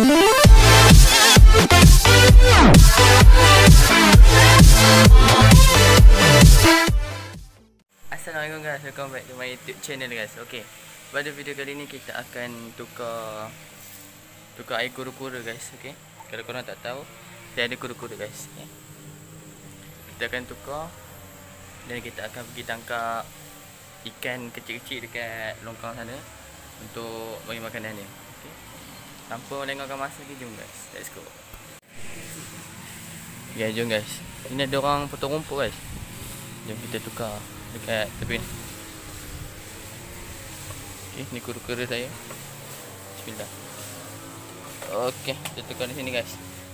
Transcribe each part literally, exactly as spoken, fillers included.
Assalamualaikum guys, welcome back to my YouTube channel guys. Okay, pada video kali ni kita akan tukar tukar air kura-kura guys. Okay, kalau korang tak tahu, dia ada kura-kura guys. Okay, kita akan tukar dan kita akan pergi tangkap ikan kecil-kecil dekat longkang sana untuk bagi makanan dia. Okay, tanpa melengahkan masa, kita jom guys, let's go. Ya, jom guys. Ini ada orang potong rumput guys. Jom kita tukar dekat tepi ni. Okay, ni kura-kura saya. Bismillah. Okay, kita tukar di sini guys.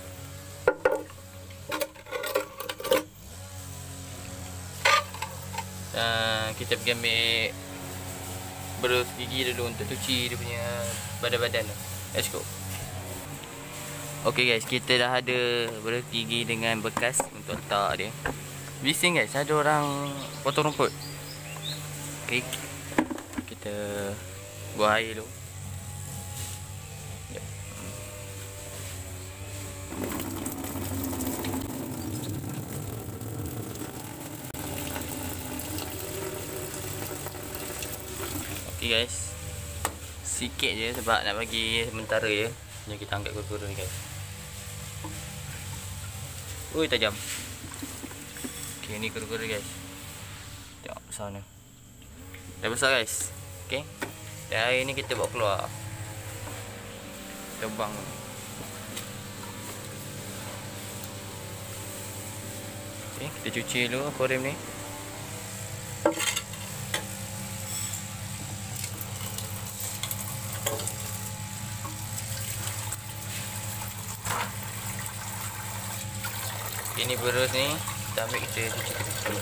Dan kita pergi ambil berus gigi dulu untuk cuci dia punya badan-badan tu. Let's go. Okay guys, kita dah ada berus gigi dengan bekas untuk letak dia. Bising guys, ada orang potong rumput. Okay, kita buang air dulu. Yep. Okay guys, sikit je sebab nak bagi sementara je. Jom kita angkat kura-kura ni guys. Ui, tajam. Okay, ni kura-kura guys. Tengok besar ni. Dah besar guys. Okay, dan air ni kita bawa keluar. Terbang. Okay, kita cuci dulu aquarium ni. Ini berus ni kita ambil, kita cuci tepi.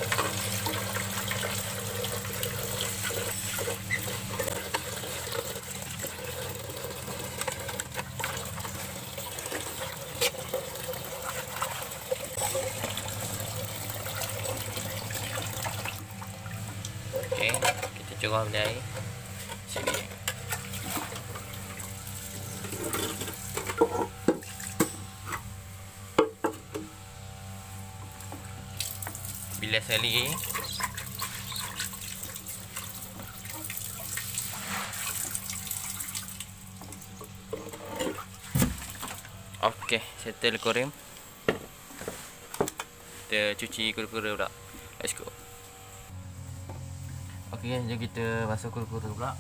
Okey, kita curah beli air sini. Bilas sekali. Okey, settle aquarium. Kita cuci kura-kura pula. Let's go. Okey guys, jom kita basuh kura-kura pula.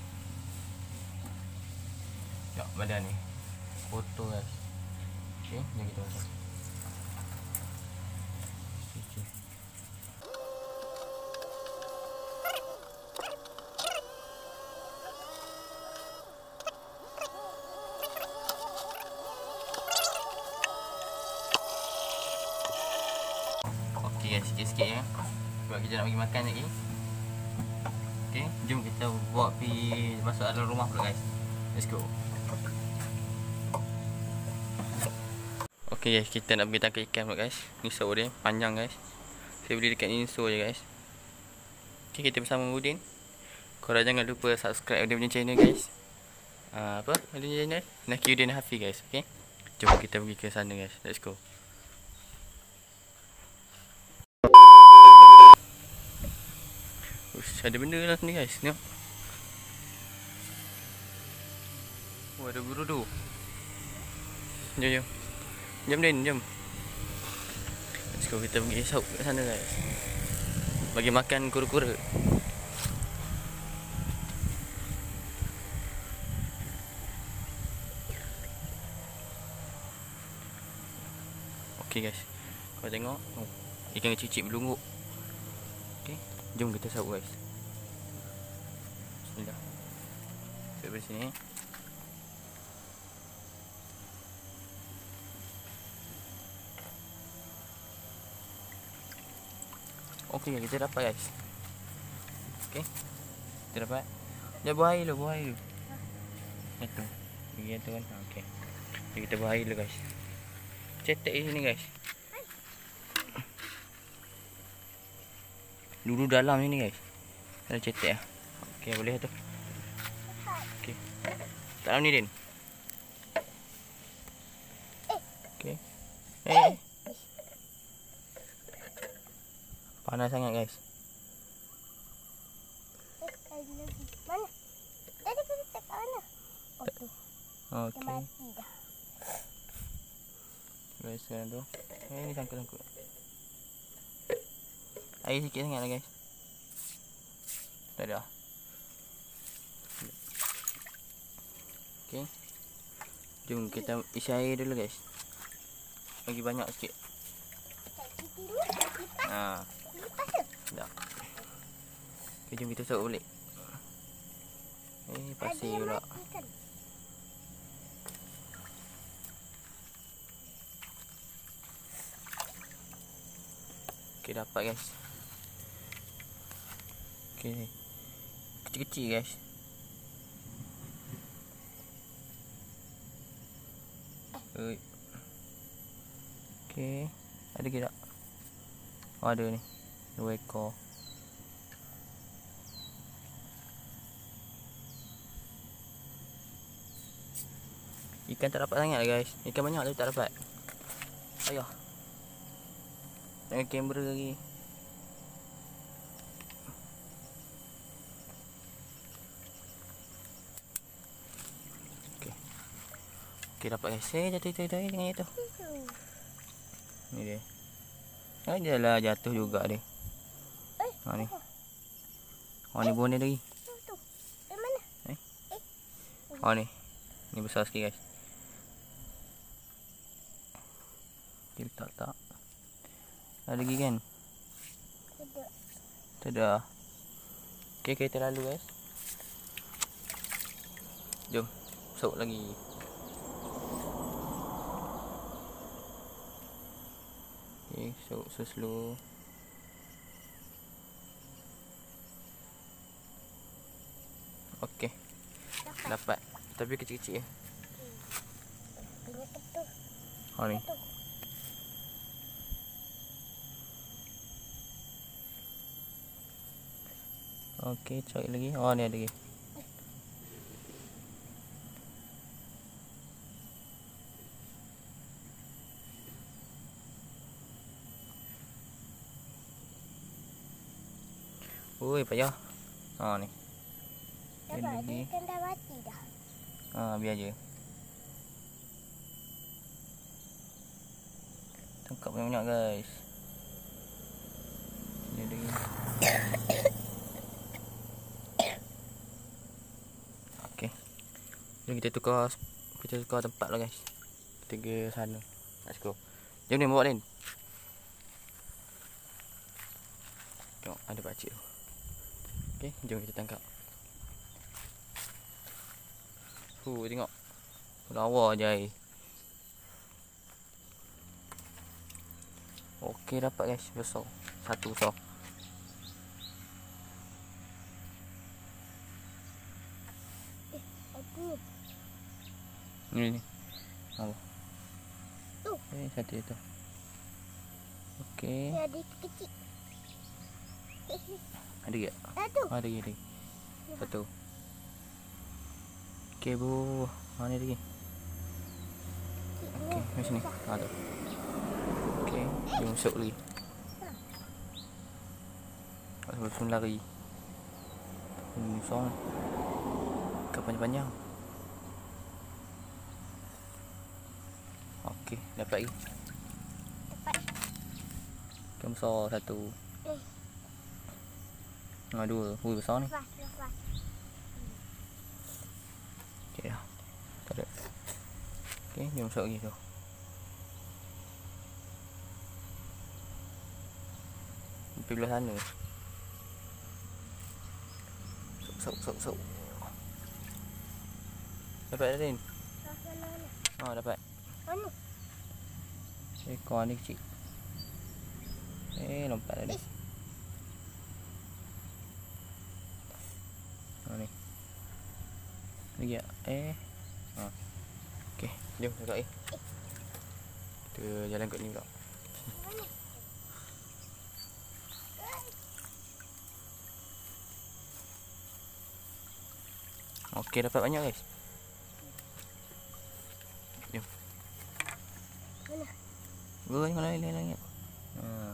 Tengok badan ni kotor guys. Okey, jom kita basuh. Cuci. Okey guys, sikit-sikit ya. Sebab kita nak bagi makan lagi. Okey, jom kita bawa pergi masuk dalam rumah pula guys. Let's go. Okey guys, kita nak pergi tangkap ikan pula guys. Ni saur dia, panjang guys. Saya beli dekat Inso je guys. Okey, kita bersama Udin. Korang jangan lupa subscribe dia punya channel guys. Uh, apa? Dia punya channel? Naki Udin Hafiz guys. Okey, jom kita pergi ke sana guys. Let's go. Ush, ada benda dalam sini guys. Tengok. Oh, ada guru tu. Jom, jom. Jom Din, jom. Let's go, kita pergi saup kat sana guys. Bagi makan kura-kura. Okey guys, kau tengok. Oh, ikan kecil-kecil berlungguk. Okey, jom kita saup guys. Bismillah. Sampai sini. Okey, kita dapat guys. Okey, kita dapat. Dia buah air dulu, buah air dulu. Itu, bagi tu kan. Okey, jadi kita buah air dulu guys. Cetek di sini guys. Dulu dalam sini guys. Ada cetek lah. Okey, boleh tu. Okey, dalam ni Din. Okey. Eh. Panas sangat guys. Mana? Tadi kita tak kat mana? Oh tu. Okey. Dia mati dah. Guys, sekarang tu. Eh, ni sangkut-sangkut. Air sikit sangat lah guys. Tak ada. Okey. Jom kita isi air dulu guys. Bagi banyak sikit. Ha. Lepas tu. Tak. Okay, jom kita sok balik. Eh, pasir pula. Okay, dapat guys. Okay. Kecil-kecil guys. Ui. Okay. Ada ke tak? Oh, ada ni. Dua ekor. Ikan tak dapat sangat lah guys. Ikan banyak tapi tak dapat. Ayah. Dengan kamera lagi. Okey. Okey, dapat guys. Eh, jatuh jatuh jatuh dengan jatuh. Ni dia. Ah, dia lah jatuh juga dia. Ha ni. Oh, ni boneh lagi. Dari mana? Eh. Oh ni. Ni besar sikit guys. Kita tak tak. Ada lagi kan? Tidak. Tak ada. Okey, kita lalu guys. Jom. Sok lagi. Okey, sok so slow. Okey. Dapat. Tapi kecil-kecil ya. Banyak betul. Oh ni. Okey, cari lagi. Oh, ni ada lagi. Oi, payah. Ha ni. Ada Dapat, lagi. dia kan dah mati dah. Ha, biar je. Tangkap banyak-banyak guys. Ni ada lagi. Okey. Jom kita tukar kita tukar tempat lah guys. Kita ke sana. Let's go. Jom ni bawa Lin. Tengok ada pakcik tu. Okey, jom kita tangkap. Hu, tengok. Lawa je air. Okey, dapat guys, besar. Satu besar. Eh, aku. Ni ni. Apa? Tu. Eh, satu itu. Okey. Dia ada kecil. Ada ke? Satu. Oh, ada lagi, ada lagi. Satu. Okey, bu. Mana lagi? Okey, di sini. Ha tu. Okey, jom masuk lagi. Sebab tu lari. Hmm, song. Ke panjang-panjang. Okey, dapat lagi. Dapat. Ikan besar satu. Eh. Ha, dua. Hui, besar ni. Lepas, lepas. Okey dah. Tak ada. Okey, jom masuk lagi tu. Pergi belah sana. Sok, sok, sok, sok. Dapat dah, Din? Mana, mana? Ha, dapat. Mana? Ekor ni kecil. Eh, lompat tadi. Ha ni. Lagi tak? Eh. Ha. Okey, jom dekat air. Kita jalan kat ni pula. Mana? Okey, dapat banyak guys. Jom. Mana? Gua tengok langit, langit. Ha.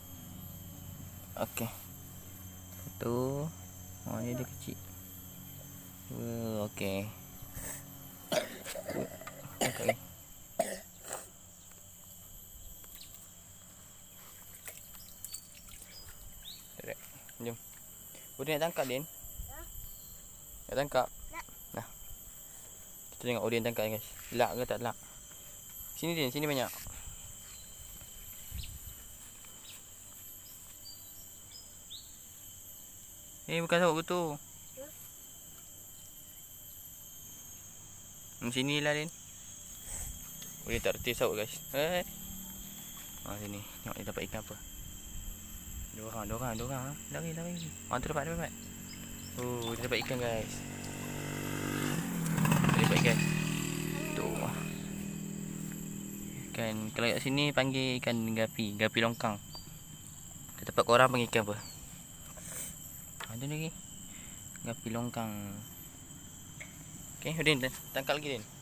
Okey. Satu. Oh, ni dia kecil. Dua, okey. Okey. Tarik. Jom. Udin nak tangkap, Din? Ha? Nak tangkap? Nak. Nah. Kita tengok Udin tangkap, guys. Lak ke tak lak? Sini, Din. Sini banyak. Eh, bukan sabuk betul. Hmm, sini lah, Din. Boleh tak reti sabuk, guys. Eh. Ha, sini. Tengok dia dapat ikan apa. Dua orang, dua orang, dua orang. Lari, lari. Ha, tu dapat, dapat. Oh, dia dapat ikan, guys. Dia dapat ikan. Tu. Ikan, kalau kat sini panggil ikan gapi, gapi longkang. Kat tempat korang panggil ikan apa? Ada lagi. Gapi longkang. Okey, Udin, tangkap lagi, Din.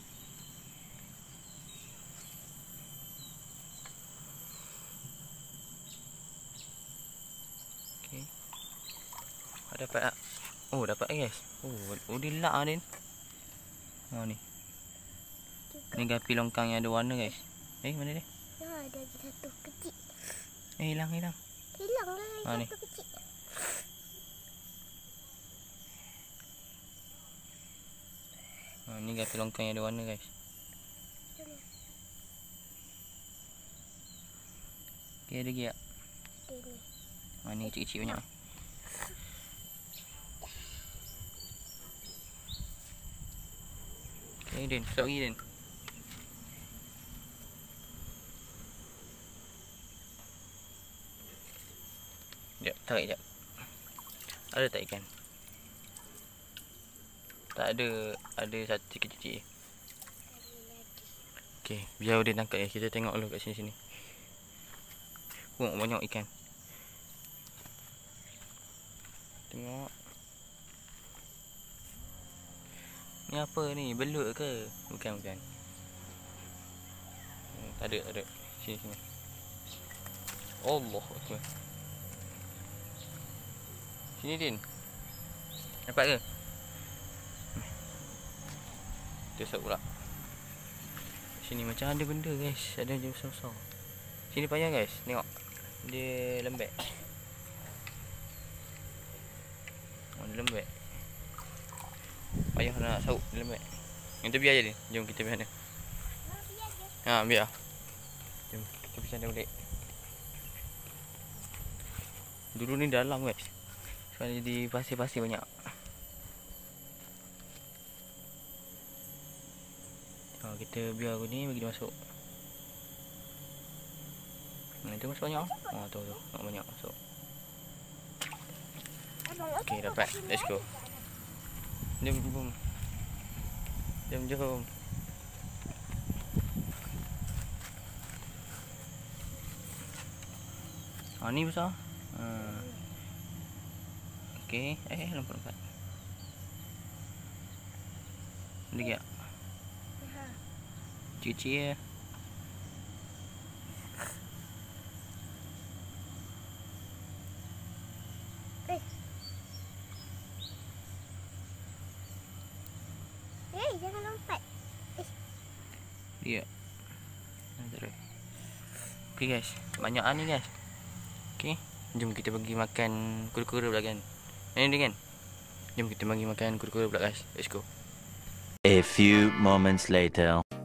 Okey. Ada dapat tak? Oh, dapat, guys. Oh, Udin lak ah, Din. Oh, ni. Ni gapi longkang yang ada warna, guys. Eh, mana dia? Ya, ada lagi satu kecil. Eh, hilang, hilang. Hilang lah Ha, ni. satu kecil. Ha, ni gapi longkang yang ada warna, guys. Okey, ada lagi tak? Ada ni. Ha, ni kecil-kecil banyak. Okey, Din. Stop lagi, Din. Sekejap, tarik sekejap. Ada tak ikan? Tak ada. Ada satu kecil-kecil. Okey, biar Udin tangkap ya. Kita tengok dulu kat sini-sini. Oh, banyak ikan. Tengok. Ni apa ni? Belut ke? Bukan, bukan. Hmm, tak ada, tak ada. Sini, sini. Allah Akbar. Sini, Din. Dapat ke? Tersap pula. Sini macam ada benda, guys. Ada je besar-besar. Sini payah, guys. Tengok. Dia lembek. Oh, dia lembek. Payah nak sauk, dia lembek. Yang tu biar je, Din. Jom kita pergi sana. Ha, biar je. Ha, biar. Jom kita pergi sana balik. Dulu ni dalam, guys. Sekarang jadi pasir-pasir banyak. Ha, kita biar ni bagi dia masuk. Nah, itu masuk banyak. Ha, tu tu. Nak banyak masuk. Abang, Okey, apa dapat. kat sini Let's go. ada? Jom, jom. Jom, jom. Ha, ni besar. Ha. Okey. Eh, lompat-lompat. Ada tak? Ha. Kecil-kecil. Eh. Eh, jangan lompat. Eh, Dia. Ada. Okey, guys. Banyak ni, guys. Okey. Jom kita pergi makan kura-kura pula, kan. Ini dia, kan. Jom kita pergi makan kura-kura pula, guys. Let's go. A few moments later.